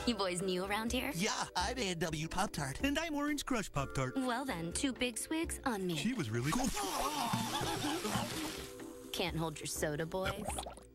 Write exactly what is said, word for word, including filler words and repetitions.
You boys new around here? Yeah, I'm A and W Pop-Tart. And I'm Orange Crush Pop-Tart. Well then, two big swigs on me. She was really cool. Can't hold your soda, boys?